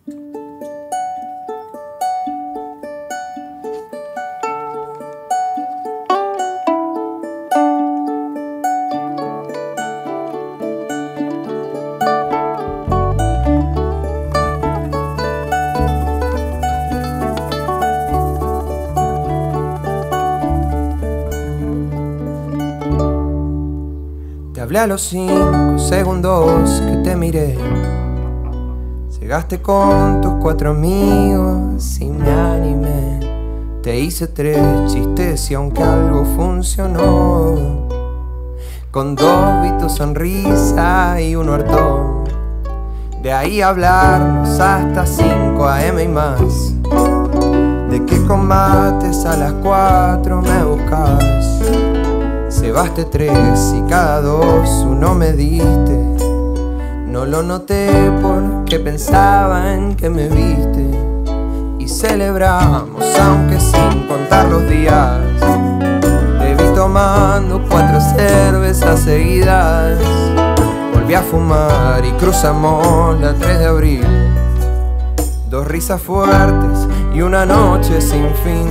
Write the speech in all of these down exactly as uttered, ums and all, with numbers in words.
Hablé a los cinco segundos que te miré. Llegaste con tus cuatro amigos y me animé. Te hice tres chistes y aunque algo funcionó, con dos vi tu sonrisa y uno hartó. De ahí a hablarnos hasta cinco a eme y más. De qué combates a las cuatro me buscas. Cebaste tres y cada dos uno me diste. No lo noté porque pensaban que me viste. Y celebramos aunque sin contar los días. Te vi tomando cuatro cervezas seguidas. Volví a fumar y cruzamos la tres de abril. Dos risas fuertes y una noche sin fin.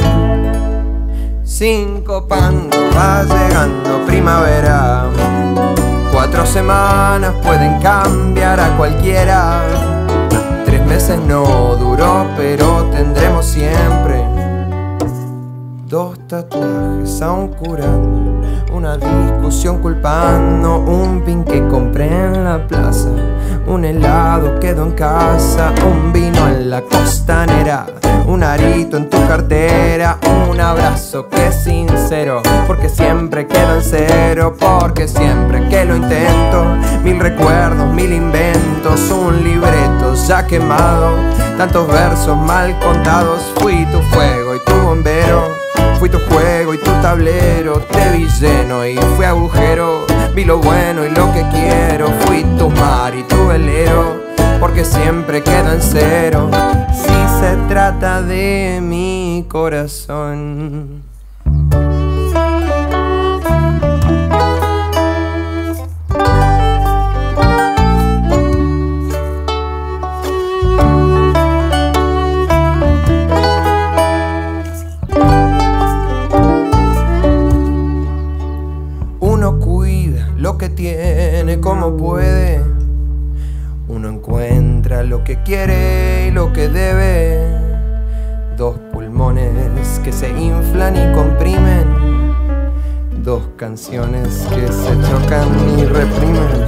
Sincopando va llegando primavera. Cuatro semanas pueden cambiar a cualquiera. Tres meses no duró, pero tendremos siempre dos tatuajes aún curando, una discusión culpando, un pin que compré en la plaza, un helado quedó en casa, un vino en la costanera, un arito en tu cartera, un abrazo que es sincero, porque siempre quedo en cero, porque siempre que lo intento, mil recuerdos, mil inventos, un libreto ya quemado, tantos versos mal contados, fui tu fuego y tu bombero. Fui tu juego y tu tablero, te vi lleno y fui agujero. Vi lo bueno y lo que quiero, fui tu mar y tu velero, porque siempre quedo en cero si se trata de mi corazón. Lo que tiene como puede, uno encuentra lo que quiere y lo que debe. Dos pulmones que se inflan y comprimen, dos canciones que se chocan y reprimen.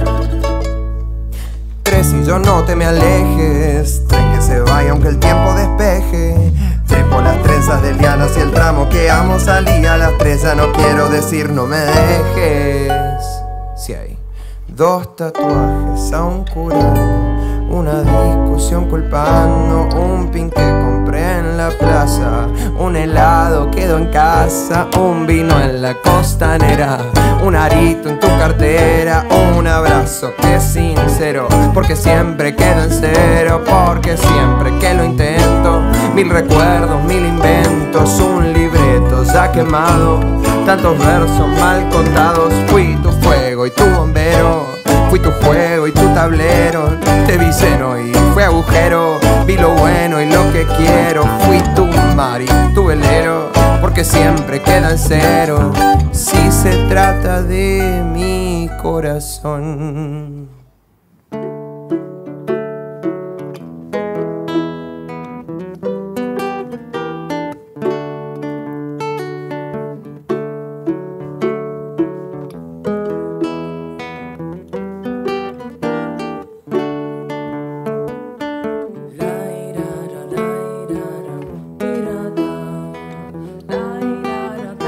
Tres y yo no te me alejes, tren que se vaya aunque el tiempo despeje. Trepo las trenzas de lianas y el tramo que amo salía a las tres, ya no quiero decir no me dejes. Si hay dos tatuajes aún curando, una discusión culpando, un pin que compré en la plaza, un helado quedó en casa, un vino en la costanera, un arito en tu cartera, un abrazo que es sincero, porque siempre quedo en cero, porque siempre que lo intento, mil recuerdos, mil inventos, un libreto ya quemado, tantos versos mal contados, fui tu fuego y tu bombero, fui tu juego y tu tablero, te vi seno y fui agujero, vi lo bueno y lo que quiero, fui tu mar y tu velero, porque siempre queda en cero si se trata de mi corazón.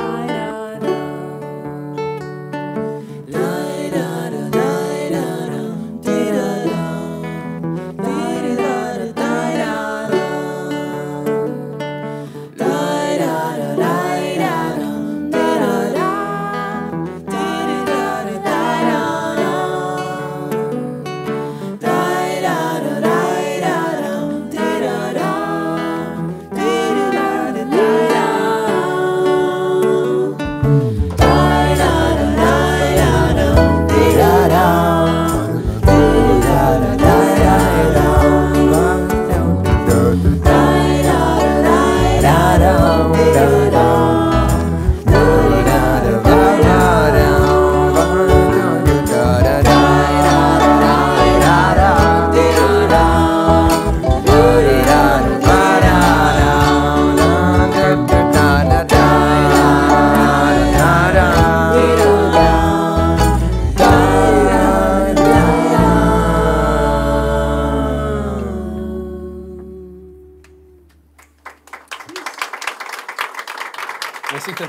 La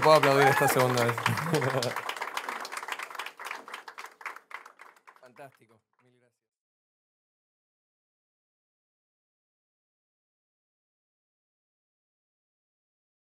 puedo aplaudir esta segunda vez.